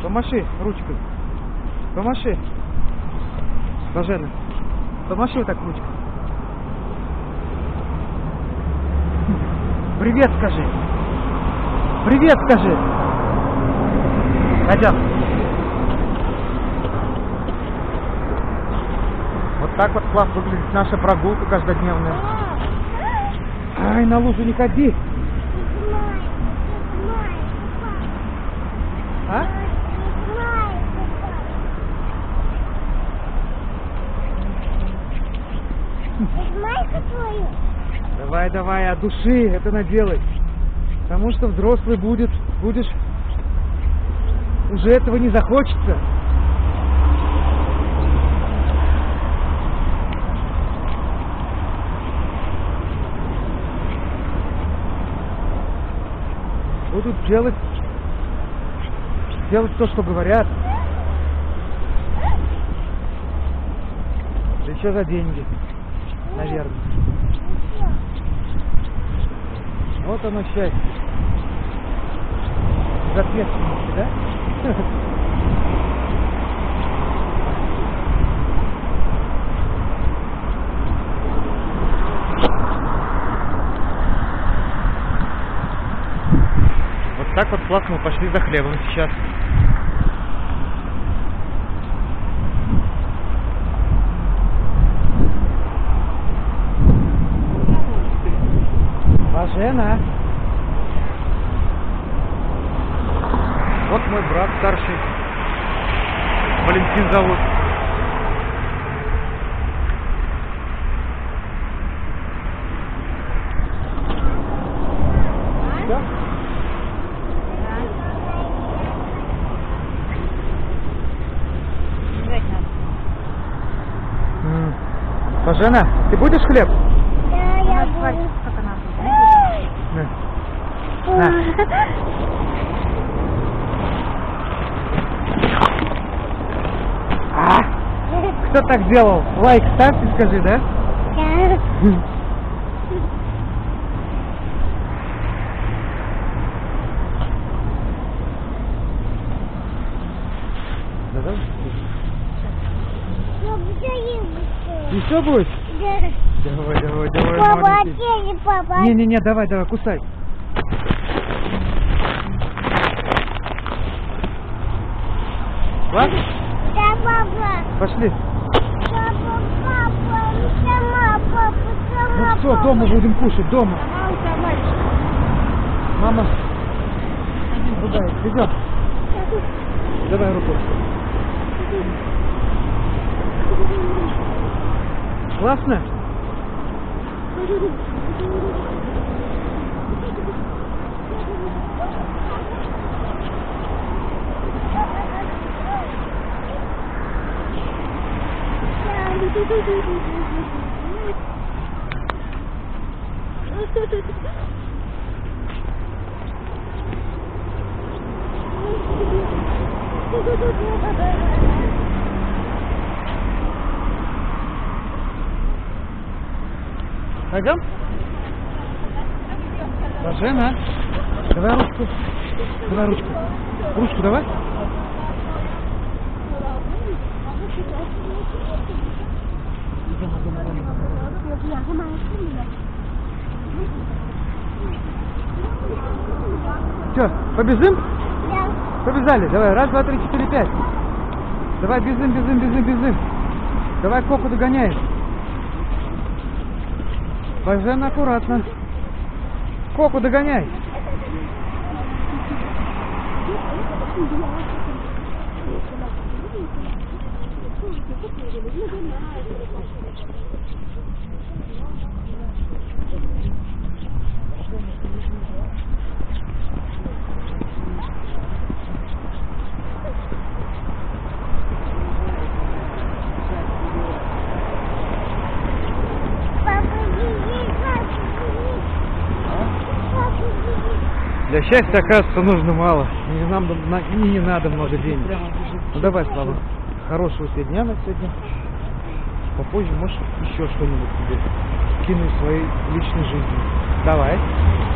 Помаши ручкой. Помаши. Бажена. Помаши вот так ручкой. Привет скажи. Привет скажи. Пойдем. Вот так вот, Слав, выглядит наша прогулка каждодневная. Ай, на лужу не ходи. А? Давай, давай, от души это наделай. Потому что взрослый будешь, уже этого не захочется. Будут делать то, что говорят. Да еще за деньги, наверное. Вот оно счастье. Без ответственности, да? Вот так вот классно мы пошли за хлебом сейчас. Бажена. Вот мой брат старший. Валентин зовут. Да? Бажена, ты будешь хлеб? Да, я буду. Кто так делал? Лайк ставьте, скажи, да? Да. Еще будет? Да. Давай, Папа, маленький. папа. Не, давай, кусай. Ладно? Да, папа. Пошли. Папа, сама. Ну все, дома будем кушать, дома. Мама ругает. Идем. Давай руку. Классно? Пойдем? Бажена, давай ручку. Давай ручку. Ручку давай. Все, побежим? Да. Побежали. Давай, раз, два, три, четыре, пять. Давай, бежим. Давай, Коку догоняем. Бажена, аккуратно. Коку догоняй. Для счастья, оказывается, нужно мало. Не надо много денег. Ну давай, Слава. Хорошего тебе дня на сегодня. Попозже, может, еще что-нибудь тебе кину в своей личной жизни. Давай.